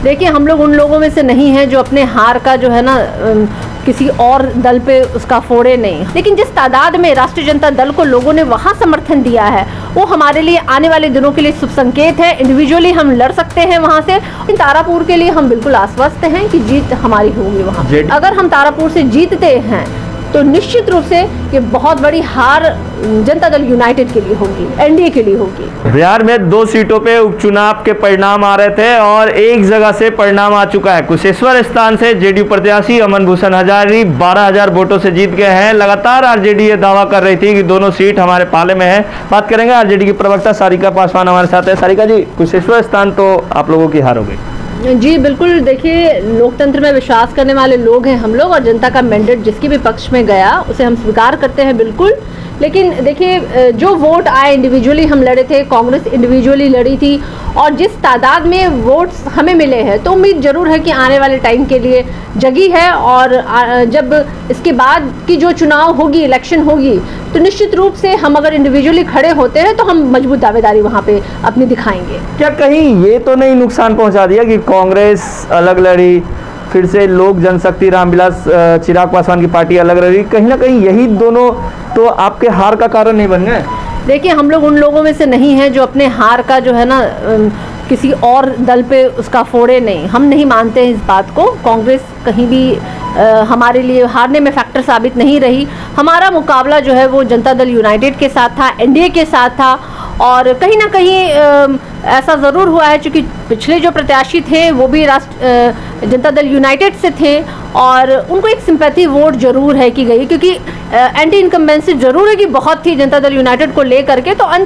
देखिए, हम लोग उन लोगों में से नहीं हैं जो अपने हार का जो है ना किसी और दल पे उसका फोड़े नहीं, लेकिन जिस तादाद में राष्ट्रीय जनता दल को लोगों ने वहाँ समर्थन दिया है वो हमारे लिए आने वाले दिनों के लिए शुभ संकेत है। इंडिविजुअली हम लड़ सकते हैं वहाँ से। तारापुर के लिए हम बिल्कुल आश्वस्त हैं कि जीत हमारी होगी वहाँ। अगर हम तारापुर से जीतते हैं तो निश्चित रूप से ये बहुत बड़ी हार जनता दल यूनाइटेड के लिए होगी, एनडीए के लिए होगी। बिहार में 2 सीटों पे उपचुनाव के परिणाम आ रहे थे और एक जगह से परिणाम आ चुका है। कुशेश्वर स्थान से जेडीयू प्रत्याशी अमन भूषण हजारी 12,000 वोटों से जीत गए हैं। लगातार आरजेडी ये दावा कर रही थी कि दोनों सीट हमारे पाले में है। बात करेंगे आरजेडी की प्रवक्ता सारिका पासवान हमारे साथ है। सारिका जी, कुशेश्वर स्थान तो आप लोगों की हार हो गई। जी बिल्कुल, देखिए लोकतंत्र में विश्वास करने वाले लोग हैं हम लोग और जनता का मैंडेट जिसके भी पक्ष में गया उसे हम स्वीकार करते हैं बिल्कुल। लेकिन देखिए, जो वोट आए इंडिविजुअली हम लड़े थे, कांग्रेस इंडिविजुअली लड़ी थी और जिस तादाद में वोट्स हमें मिले हैं तो उम्मीद जरूर है कि आने वाले टाइम के लिए जगी है। और जब इसके बाद की जो चुनाव होगी, इलेक्शन होगी, तो निश्चित रूप से हम अगर इंडिविजुअली खड़े होते हैं तो हम मजबूत दावेदारी वहाँ पे अपनी दिखाएंगे। क्या कहीं ये तो नहीं नुकसान पहुँचा दिया कि कांग्रेस अलग लड़ी, फिर से लोक जनशक्ति रामविलास चिराग पासवान की पार्टी अलग रही, कहीं ना कहीं यही दोनों तो आपके हार का कारण नहीं बन गए? देखिए, हम लोग उन लोगों में से नहीं हैं जो अपने हार का जो है ना किसी और दल पे उसका फोड़े नहीं। हम नहीं मानते हैं इस बात को। कांग्रेस कहीं भी हमारे लिए हारने में फैक्टर साबित नहीं रही। हमारा मुकाबला जो है वो जनता दल यूनाइटेड के साथ था, एनडीए के साथ था और कहीं ना कहीं ऐसा ज़रूर हुआ है क्योंकि पिछले जो प्रत्याशी थे वो भी जनता दल यूनाइटेड से थे और उनको एक सिंपैथी वोट जरूर है की गई क्योंकि एंटी इनकम्बेंसी जरूर है कि बहुत थी जनता दल यूनाइटेड को लेकर के। तो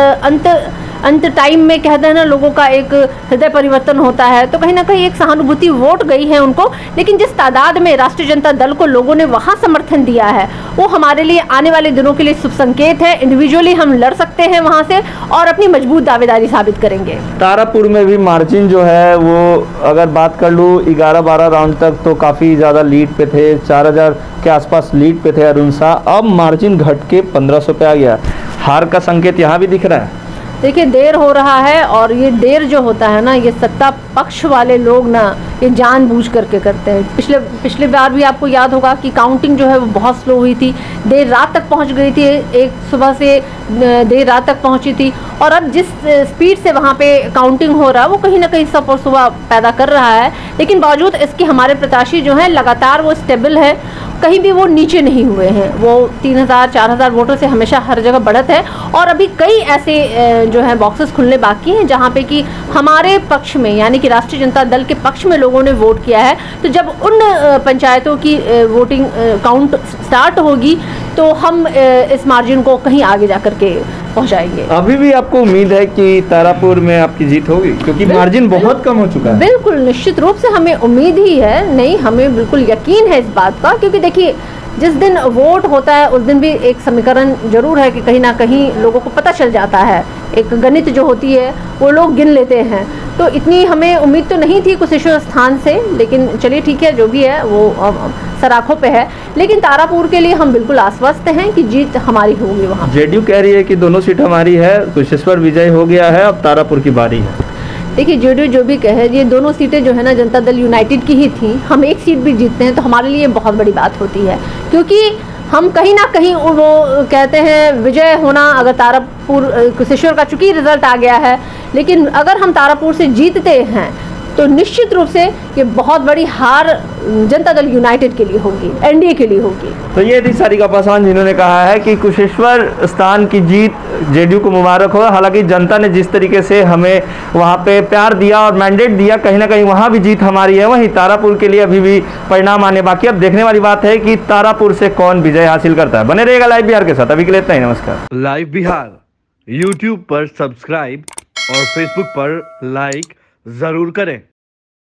अंत टाइम में कहते हैं ना लोगों का एक हृदय परिवर्तन होता है, तो कहीं ना कहीं एक सहानुभूति वोट गई है उनको। लेकिन जिस तादाद में राष्ट्रीय जनता दल को लोगों ने वहाँ समर्थन दिया है वो हमारे लिए आने वाले दिनों के लिए शुभ संकेत है। इंडिविजुअली हम लड़ सकते हैं वहाँ से और अपनी मजबूत दावेदारी साबित करेंगे। तारापुर में भी मार्जिन जो है वो अगर बात कर लूँ 11-12 राउंड तक तो काफ़ी ज़्यादा लीड पे थे, 4,000 के आसपास लीड पे थे अरुण शाह। अब मार्जिन घट के 1,500 पे आ गया। हार का संकेत यहाँ भी दिख रहा है। देखिए, देर हो रहा है और ये देर जो होता है ना, ये सत्ता पक्ष वाले लोग ना ये जानबूझ करके करते हैं। पिछले बार भी आपको याद होगा कि काउंटिंग जो है वो बहुत स्लो हुई थी, देर रात तक पहुंच गई थी, एक सुबह से देर रात तक पहुंची थी। और अब जिस स्पीड से वहाँ पे काउंटिंग हो रहा है वो कहीं ना कहीं सब और सुबह पैदा कर रहा है। लेकिन बावजूद इसके हमारे प्रत्याशी जो हैं लगातार वो स्टेबल है, कहीं भी वो नीचे नहीं हुए हैं। वो 3,000-4,000 वोटों से हमेशा हर जगह बढ़त है और अभी कई ऐसे जो है बॉक्सेस खुलने बाकी हैं जहाँ पे कि हमारे पक्ष में यानी कि राष्ट्रीय जनता दल के पक्ष में लोगों ने वोट किया है। तो जब उन पंचायतों की वोटिंग काउंट स्टार्ट होगी तो हम इस मार्जिन को कहीं आगे जा कर के पहुंचाएंगे। अभी भी आपको उम्मीद है कि तारापुर में आपकी जीत होगी क्योंकि मार्जिन बहुत कम हो चुका है? बिल्कुल, निश्चित रूप से हमें उम्मीद ही है, नहीं हमें बिल्कुल यकीन है इस बात का। क्योंकि देखिए, जिस दिन वोट होता है उस दिन भी एक समीकरण जरूर है कि कहीं ना कहीं लोगों को पता चल जाता है, एक गणित जो होती है वो लोग गिन लेते हैं। तो इतनी हमें उम्मीद तो नहीं थी कुशेश्वर स्थान से, लेकिन चलिए ठीक है, जो भी है वो सराखों पे है। लेकिन तारापुर के लिए हम बिल्कुल आश्वस्त हैं कि जीत हमारी होगी वहाँ। जेडीयू कह रही है कि दोनों सीट हमारी है, कुशेश्वर विजय हो गया है, अब तारापुर की बारी है। देखिए, जेडीयू जो भी कहे, ये दोनों सीटें जो है ना जनता दल यूनाइटेड की ही थी। हम एक सीट भी जीतते हैं तो हमारे लिए बहुत बड़ी बात होती है क्योंकि हम कहीं ना कहीं वो कहते हैं विजय होना, अगर तारापुर कुशेश्वर का चूंकि रिजल्ट आ गया है, लेकिन अगर हम तारापुर से जीतते हैं तो निश्चित रूप से ये बहुत बड़ी हार जनता दल यूनाइटेड के लिए होगी, एनडीए के लिए होगी। तो ये थी सारिका पासवान जिन्होंने कहा है कि कुशेश्वर स्थान की जीत जेडीयू को मुबारक हो। हालांकि जनता ने जिस तरीके से हमें वहां पे प्यार दिया और मैंडेट दिया, कहीं ना कहीं वहां भी जीत हमारी है। वहीं तारापुर के लिए अभी भी परिणाम आने बाकी। अब देखने वाली बात है कि तारापुर से कौन विजय हासिल करता है। बने रहेगा लाइव बिहार के साथ। अभी के लिए इतना ही, नमस्कार। लाइव बिहार यूट्यूब पर सब्सक्राइब और फेसबुक पर लाइक जरूर करें।